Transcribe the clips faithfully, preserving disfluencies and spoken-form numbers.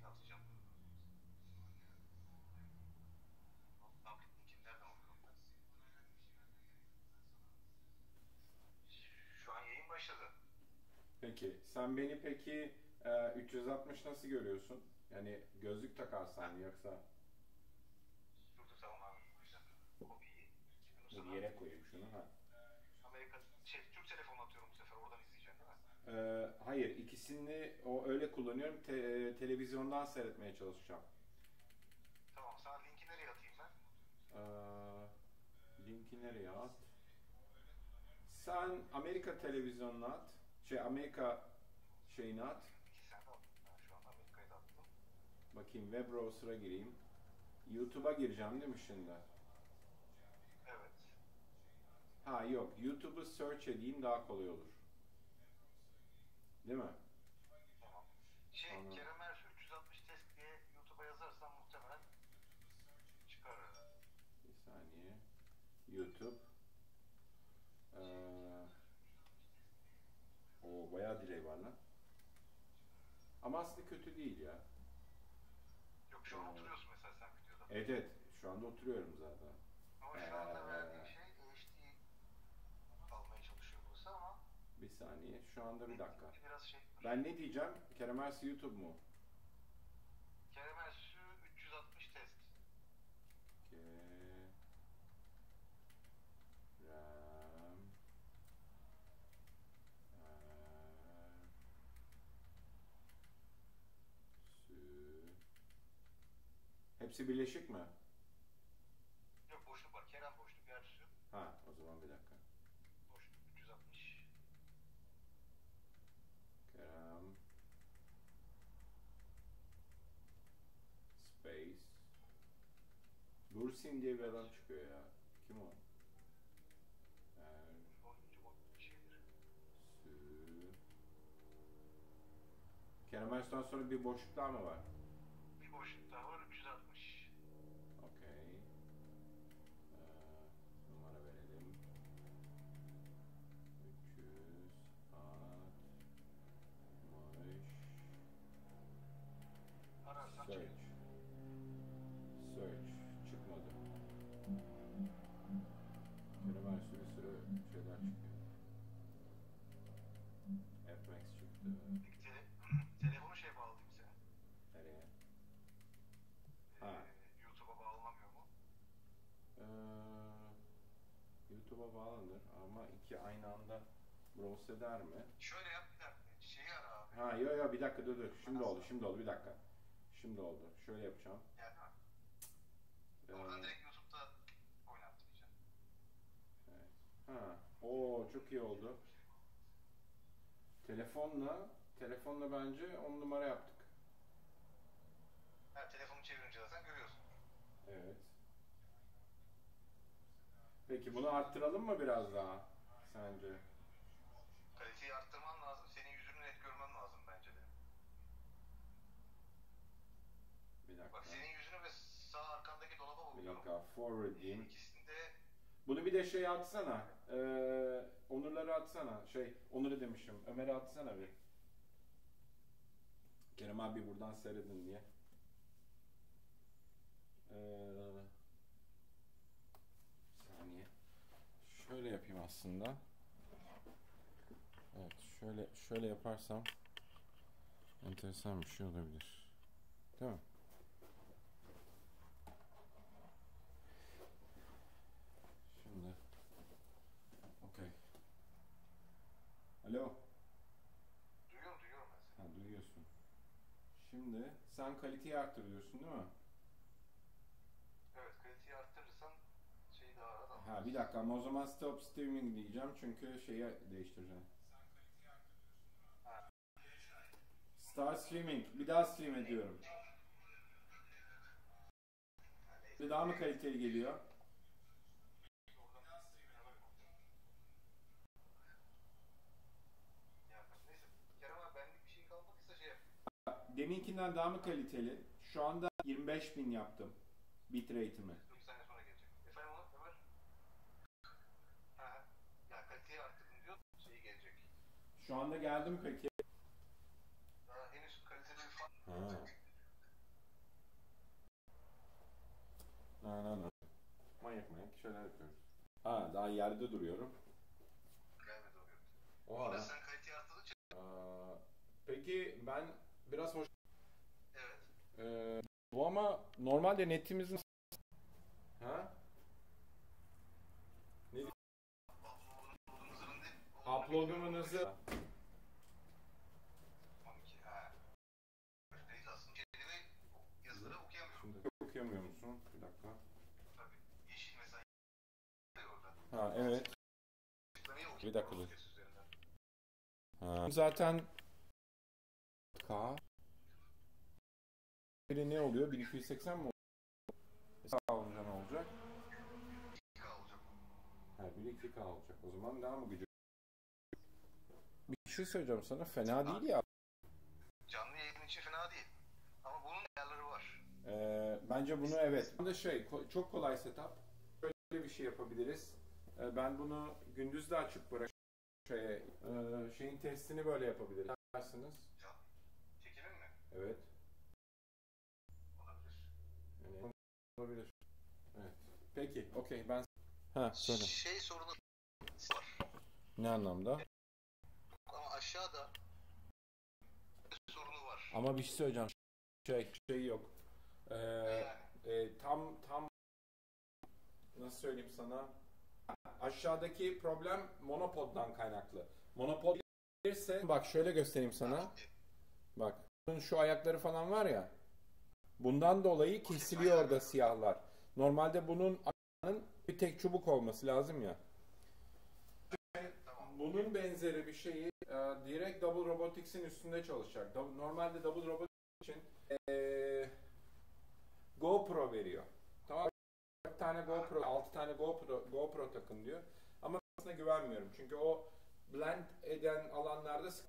atacağım. Public linkini nereden okuyorum ben? Şu an yayın başladı. Peki, sen beni peki e, üç yüz altmış nasıl görüyorsun? Yani gözlük takarsan mı yoksa? Dur dur tamam abi. Güzel. O iyi. Şimdi Dur sana yere koyayım şunu ha. Amerika şey Türk telefonu atıyorum bu sefer. Oradan izleyeceksin değil mi? E, hayır, ikisini o öyle kullanıyorum. Te- televizyondan seyretmeye çalışacağım. Tamam. Sana linki nereye atayım ben? E, linki nereye at? Sen Amerika televizyonuna at. Şey Amerika şeyini at. İki sene attım. Ben şu an Amerika'ya da attım. Bakayım web browser'a gireyim. YouTube'a gireceğim değil mi şimdi? Evet. Ha yok, YouTube'u search edeyim daha kolay olur. Değil mi? Tamam. Şey Anladım. Kerem Ersoy üç yüz altmış test diye YouTube'a yazarsan muhtemelen çıkar. Bir saniye. YouTube. Ee, o bayağı delay var lan. Ama aslında kötü değil ya. Yok şu an Ee, oturuyorsun mesela sen videoda. Evet evet. Şu anda oturuyorum zaten. Ama şu anda verdiğin şey H D almaya çalışıyor burası ama Bir saniye. Şu anda bir dakika. biraz şey var. Ben ne diyeceğim? Kerem Ersi YouTube mu? Kerem Ersoy üç yüz altmış test. Kerem Ersoy. Hepsi birleşik mi? Yok boşluk var. Kerem boşluk Ersoy. Ha, o zaman bir dakika. Boşluk üç yüz altmış. Kerem Space Dursin diye bir adam çıkıyor ya. Kim o? Oyuncu bir şeydir. Ersoy. Kerem Ersoy'dan sonra bir boşluk daha mı var? Bir boşluk daha var. üç yüz altmış. Okey. Ee, numara verelim. üç yüz altmış. Ararsan Search. çıkıyor. Search. Çıkmadı. Kerem Ersoy bir sürü şeyler çıkıyor. F-Max çıktı. Peki tele, telefonu şey bağlayayım seni. Nereye? Ee, Ha. YouTube'a bağlanamıyor mu? Ee, YouTube'a bağlanır ama iki aynı anda browse eder mi? Şöyle yap bir dakika. Şeyi ara abi. Ha yo yo bir dakika dur dur. Şimdi oldu şimdi oldu bir dakika. Şimdi oldu. Şöyle yapacağım. Yani ha. Ee, Oradan direkt YouTube'da oynattıracağım. evet. Ha. Oo çok iyi oldu. Telefonla telefonla bence on numara yaptık. Ha, telefonu çevirince zaten görüyorsun. Evet. Peki bunu arttıralım mı biraz daha sence? Kaliteyi arttırman lazım. Senin yüzünü net görmem lazım bence de. Bir dakika. Bak senin yüzünü ve sağ arkandaki dolaba Bir bakıyorum. dakika forward diyeyim. İkisinde Bunu bir de şey atsana. Ee, Onurları atsana. Şey Onur'u demişim. Ömer'i atsana bir. Kerem abi buradan seyredin diye. Ee, bir saniye. Şöyle yapayım aslında. Evet, şöyle şöyle yaparsam enteresan bir şey olabilir. Değil mi? Şimdi. Okey. Alo. duyuyorum duyuyorum ben seni. Ha, duyuyorsun. Şimdi sen kaliteyi arttırıyorsun değil mi? Evet kaliteyi arttırırsan şeyi daha ara da. Ha bir dakika ama o zaman stop streaming diyeceğim çünkü şeyi değiştireceğim. Ha. Start streaming. Bir daha stream ediyorum. Bir daha mı kaliteli geliyor? Neyse Kerem abi benlik bir şey kalmadıysa şey yap. Deminkinden daha mı kaliteli? Şu anda yirmi beş bin yaptım. Bitrate'imi. Bir saniye sonra gelecek. Efendim onu Ömer? Ha. Ya kaliteyi arttırdım diyor. Şeyi gelecek. Şu anda geldi mi peki? Daha henüz kaliteli bir fark. Ha. Aynen. Manyak manyak şeyler yapıyoruz. Ha, daha yerde duruyorum. Gelmedi o görüntü. O Bu arada ara. sen kaliteyi arttırdıkça... Aa, peki ben biraz hoş... Evet. Ee, bu ama normalde netimizin... Ha? Ne? Upload'un hızının değil. Upload'umun hızı... on iki. Ha. Değil aslında. Kelime yazıları okuyamıyorum. Şimdi okuyamıyor musun? Bir dakika. Tabii. Yeşil mesela orada. Ha, evet. Açıklamayı Bir dakika dur. okuyamıyoruz üzerinden. Ha. Zaten... K... Biri ne oluyor? bin iki yüz seksen mi oluyor? Sağ olunca ne olacak? iki K olacak o. Ha, bir iki K olacak. O zaman daha mı gücü? Bir şey söyleyeceğim sana. Fena değil ya. Canlı yayın için fena değil. Ama bunun ayarları var. Ee, bence bunu evet. Bu da şey ko- çok kolay setup. Böyle bir şey yapabiliriz. Ee, ben bunu gündüz de açık bırak. Şeye, e, şeyin testini böyle yapabiliriz. Dersiniz. Can. Çekilir mi? Evet. Olabilir. Yani olabilir. Evet. Peki. Okey. Ben. Ha söyle. Şey sorunu var. Ne anlamda? Ama aşağıda sorunu var. Ama bir şey söyleyeceğim. Şey, şey yok. Ee, Yani. e, tam tam nasıl söyleyeyim sana? Aşağıdaki problem monopoddan kaynaklı. Monopod gelirse bak şöyle göstereyim sana. Bak bunun şu ayakları falan var ya. Bundan dolayı kesiliyor orada siyahlar. Normalde bunun ayağının bir tek çubuk olması lazım ya. Bunun benzeri bir şeyi e, direkt Double Robotics'in üstünde çalışacak. Dou- Normalde Double Robotics için e, GoPro veriyor. Tamam mı? dört tane GoPro, altı tane GoPro, GoPro takın diyor. Ama aslında güvenmiyorum. Çünkü o blend eden alanlarda sık-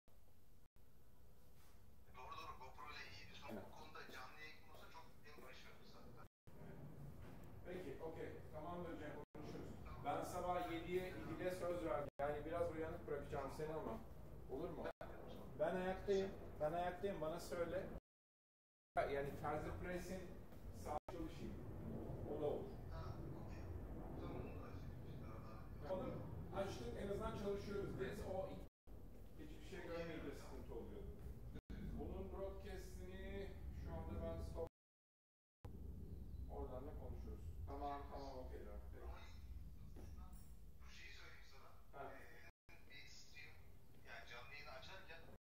Doğru doğru. GoPro ile iyi bir sorun. Evet. Bu konuda canlı yayın konusunda çok en barışıyoruz zaten. Peki, okey. Tamamdır Cem, konuşuruz. Ben sabah yediye İdil'e söz verdim. Yani biraz uyanık bırakacağım seni ama. Olur mu? Ben ayaktayım. Ben ayaktayım. Bana söyle. Yani Terzi Press'in sağ çalışayım. O da olur. Ha, okey. O zaman onu da açayım. İşte daha daha. Onu açtık. En azından çalışıyoruz. Biz o